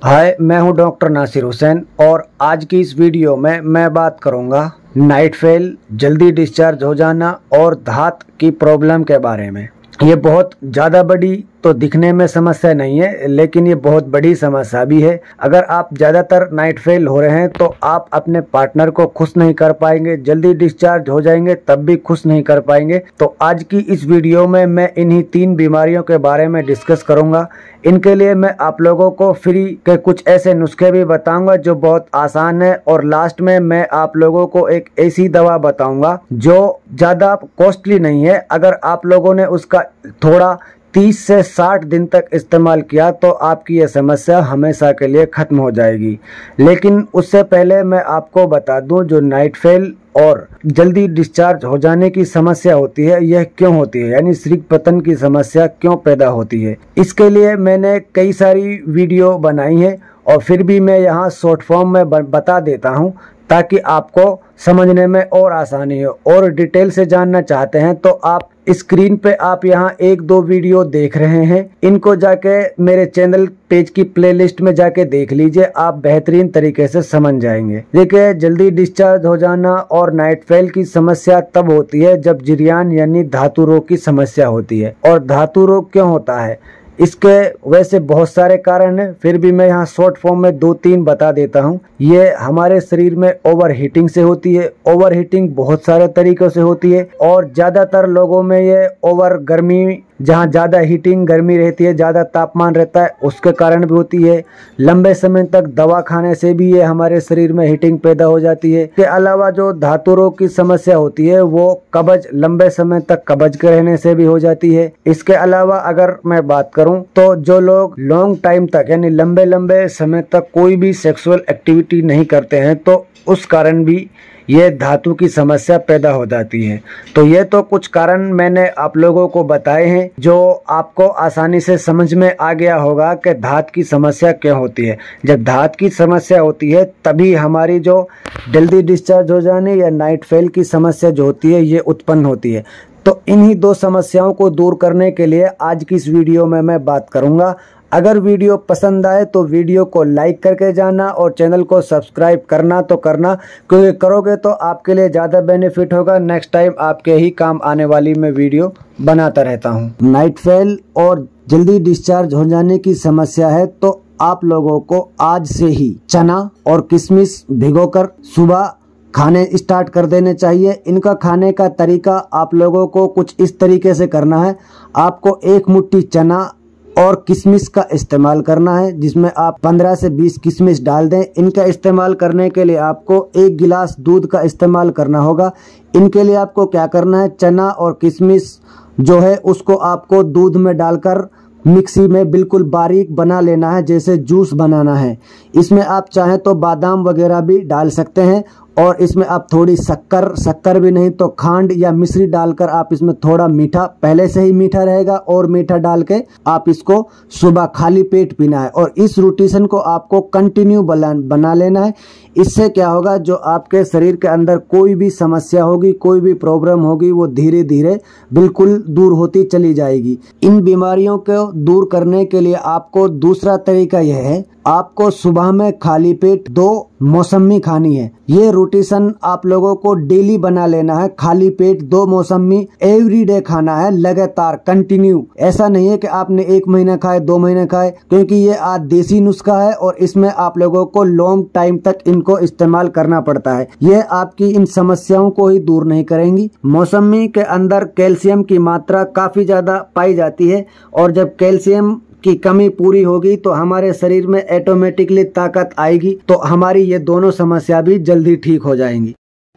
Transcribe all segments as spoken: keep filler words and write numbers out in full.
हाय, मैं हूं डॉक्टर नासिर हुसैन और आज की इस वीडियो में मैं बात करूंगा नाइट फेल, जल्दी डिस्चार्ज हो जाना और धात की प्रॉब्लम के बारे में। ये बहुत ज़्यादा बड़ी तो दिखने में समस्या नहीं है, लेकिन ये बहुत बड़ी समस्या भी है। अगर आप ज़्यादातर नाइट फेल हो रहे हैं तो आप अपने पार्टनर को खुश नहीं कर पाएंगे, जल्दी डिस्चार्ज हो जाएंगे तब भी खुश नहीं कर पाएंगे। तो आज की इस वीडियो में मैं इन्हीं तीन बीमारियों के बारे में डिस्कस करूंगा। इनके लिए मैं आप लोगों को फ्री के कुछ ऐसे नुस्खे भी बताऊंगा जो बहुत आसान है, और लास्ट में मैं आप लोगों को एक ऐसी दवा बताऊंगा जो ज़्यादा कॉस्टली नहीं है। अगर आप लोगों ने उसका थोड़ा तीस से साठ दिन तक इस्तेमाल किया तो आपकी यह समस्या हमेशा के लिए ख़त्म हो जाएगी। लेकिन उससे पहले मैं आपको बता दूं, जो नाइट फेल और जल्दी डिस्चार्ज हो जाने की समस्या होती है यह क्यों होती है, यानी शीघ्र पतन की समस्या क्यों पैदा होती है। इसके लिए मैंने कई सारी वीडियो बनाई है और फिर भी मैं यहाँ शॉर्ट फॉर्म में बता देता हूँ ताकि आपको समझने में और आसानी हो। और डिटेल से जानना चाहते हैं तो आप स्क्रीन पे आप यहाँ एक दो वीडियो देख रहे हैं, इनको जाके मेरे चैनल पेज की प्लेलिस्ट में जाके देख लीजिए, आप बेहतरीन तरीके से समझ जाएंगे। देखिए, जल्दी डिस्चार्ज हो जाना और नाइट फेल की समस्या तब होती है जब जिरयान यानी धातु रोग की समस्या होती है। और धातु रोग क्यों होता है, इसके वैसे बहुत सारे कारण हैं, फिर भी मैं यहाँ शॉर्ट फॉर्म में दो तीन बता देता हूँ। ये हमारे शरीर में ओवर हीटिंग से होती है। ओवर हीटिंग बहुत सारे तरीकों से होती है और ज़्यादातर लोगों में ये ओवर गर्मी, जहाँ ज़्यादा हीटिंग गर्मी रहती है, ज़्यादा तापमान रहता है, उसके कारण भी होती है। लंबे समय तक दवा खाने से भी ये हमारे शरीर में हीटिंग पैदा हो जाती है। इसके अलावा जो धातु रोग की समस्या होती है वो कब्ज, लंबे समय तक कब्ज के रहने से भी हो जाती है। इसके अलावा अगर मैं बात करूं तो जो लोग लॉन्ग टाइम तक यानी लंबे लंबे समय तक कोई भी सेक्सुअल एक्टिविटी नहीं करते हैं तो उस कारण भी ये धातु की समस्या पैदा हो जाती है। तो ये तो कुछ कारण मैंने आप लोगों को बताए हैं जो आपको आसानी से समझ में आ गया होगा कि धात की समस्या क्यों होती है। जब धात की समस्या होती है तभी हमारी जो जल्दी डिस्चार्ज हो जाने या नाइट फेल की समस्या जो होती है ये उत्पन्न होती है। तो इन्हीं दो समस्याओं को दूर करने के लिए आज की इस वीडियो में मैं बात करूंगा। अगर वीडियो पसंद आए तो वीडियो को लाइक करके जाना और चैनल को सब्सक्राइब करना तो करना, क्योंकि करोगे तो आपके लिए ज़्यादा बेनिफिट होगा। नेक्स्ट टाइम आपके ही काम आने वाली मैं वीडियो बनाता रहता हूँ। नाइट फेल और जल्दी डिस्चार्ज हो जाने की समस्या है तो आप लोगों को आज से ही चना और किशमिश भिगोकर सुबह खाने स्टार्ट कर देने चाहिए। इनका खाने का तरीका आप लोगों को कुछ इस तरीके से करना है। आपको एक मुट्ठी चना और किशमिश का इस्तेमाल करना है, जिसमें आप पंद्रह से बीस किशमिश डाल दें। इनका इस्तेमाल करने के लिए आपको एक गिलास दूध का इस्तेमाल करना होगा। इनके लिए आपको क्या करना है, चना और किशमिश जो है उसको आपको दूध में डालकर मिक्सी में बिल्कुल बारीक बना लेना है, जैसे जूस बनाना है। इसमें आप चाहें तो बादाम वगैरह भी डाल सकते हैं और इसमें आप थोड़ी शक्कर शक्कर भी नहीं तो खांड या मिश्री डालकर आप इसमें थोड़ा मीठा, पहले से ही मीठा रहेगा और मीठा डाल के आप इसको सुबह खाली पेट पीना है। और इस रूटीन को आपको कंटिन्यू बना लेना है। इससे क्या होगा, जो आपके शरीर के अंदर कोई भी समस्या होगी, कोई भी प्रॉब्लम होगी, वो धीरे धीरे बिल्कुल दूर होती चली जाएगी। इन बीमारियों को दूर करने के लिए आपको दूसरा तरीका यह है, आपको सुबह में खाली पेट दो मौसमी खानी है। ये रूटीन आप लोगों को डेली बना लेना है। खाली पेट दो मौसमी एवरी डे खाना है, लगातार कंटिन्यू। ऐसा नहीं है कि आपने एक महीना खाए, दो महीने खाए, क्योंकि ये आज देसी नुस्खा है और इसमें आप लोगों को लॉन्ग टाइम तक इनको इस्तेमाल करना पड़ता है। ये आपकी इन समस्याओं को ही दूर नहीं करेंगी। मौसमी के अंदर कैल्शियम की मात्रा काफी ज्यादा पाई जाती है और जब कैल्शियम की कमी पूरी होगी तो हमारे शरीर में ऑटोमेटिकली ताकत आएगी, तो हमारी ये दोनों समस्या भी जल्दी ठीक हो जाएंगी।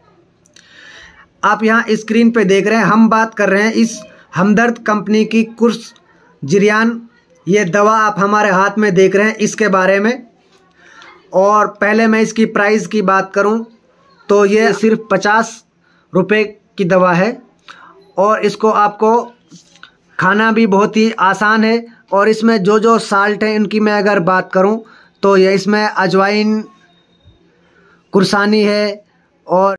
आप यहाँ स्क्रीन पे देख रहे हैं, हम बात कर रहे हैं इस हमदर्द कंपनी की कुर्स जिरयान, ये दवा आप हमारे हाथ में देख रहे हैं, इसके बारे में। और पहले मैं इसकी प्राइस की बात करूं तो ये सिर्फ पचास रुपये की दवा है और इसको आपको खाना भी बहुत ही आसान है। और इसमें जो जो साल्ट है इनकी मैं अगर बात करूं तो ये इसमें अजवाइन, कुरसानी है और